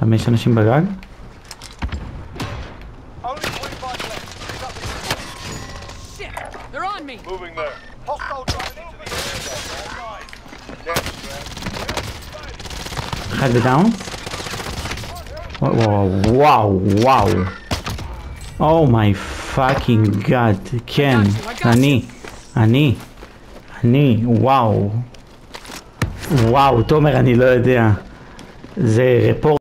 5 אנשים בגג? אחד בדאון? וואו, וואו. Oh my fucking god. כן, אני, וואו. וואו, תומר, אני לא יודע. זה רפורט.